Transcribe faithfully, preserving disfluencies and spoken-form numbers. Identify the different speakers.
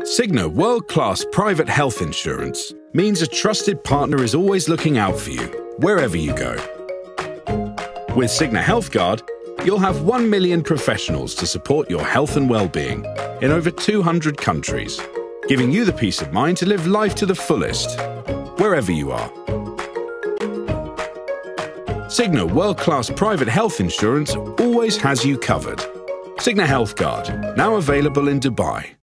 Speaker 1: Cigna world-class private health insurance means a trusted partner is always looking out for you, wherever you go. With Cigna HealthGuard, you'll have one million professionals to support your health and well-being in over two hundred countries, giving you the peace of mind to live life to the fullest, wherever you are. Cigna world-class private health insurance always has you covered. Cigna HealthGuard, now available in Dubai.